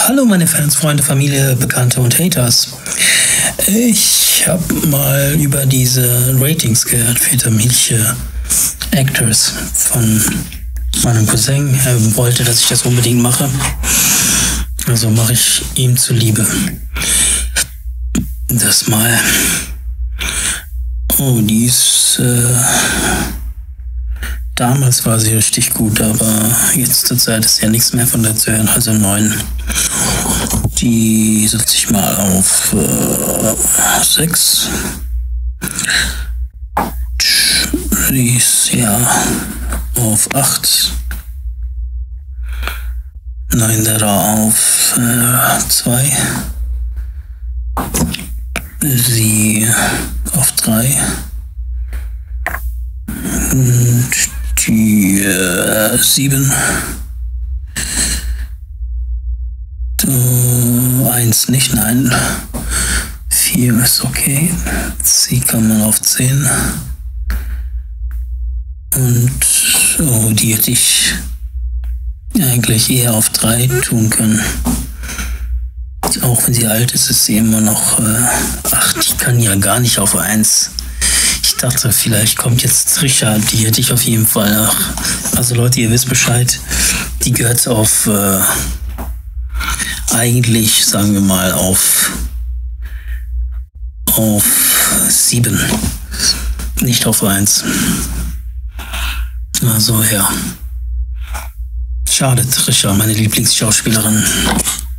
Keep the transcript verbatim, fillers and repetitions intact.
Hallo meine Fans, Freunde, Familie, Bekannte und Haters. Ich habe mal über diese Ratings gehört für Tamilche Actors von meinem Cousin. Er wollte, dass ich das unbedingt mache. Also mache ich ihm zuliebe das mal. Oh, die ist... Äh, damals war sie richtig gut, aber jetzt zur Zeit ist ja nichts mehr von der zu hören, also neun. Die setze ich mal auf äh, sechs. Die ist ja auf acht. Nein, der auf äh, zwei. Sie auf drei. Und die äh, sieben. So, eins nicht, nein. vier ist okay. Sie kann man auf zehn. Und oh, die hätte ich eigentlich eher auf drei tun können. Auch wenn sie alt ist, ist sie immer noch äh, acht. Ich kann ja gar nicht auf eins. Ich dachte, vielleicht kommt jetzt Trisha, die hätte ich auf jeden Fall nach. Also Leute, ihr wisst Bescheid, die gehört auf äh, eigentlich, sagen wir mal, auf auf sieben. Nicht auf eins. Also ja. Schade, Trisha, meine Lieblingsschauspielerin.